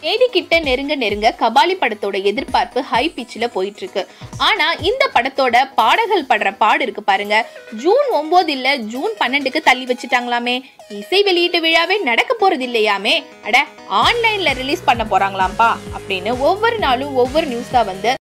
தேதி கிட்ட நெருங்க நெருங்க கபாலி படத்தோட எதிர்பார்ப்பு ஹை பிச்சில் போயிட்டு இருக்கு. ஆனா இந்த படத்தோட பாடல்கள் படுற பாடு இருக்கு பாருங்க. ஜூன் 9 இல்ல ஜூன் 12க்கு தள்ளி வச்சுட்டாங்களாமே. இசை வெளியீட்டு விழாவே நடக்க போறது இல்லையாமே. ஆன்லைன்ல ரிலீஸ் பண்ண போறாங்களாம்பா அப்படின்னு ஒவ்வொரு நாளும் ஒவ்வொரு நியூஸா வந்து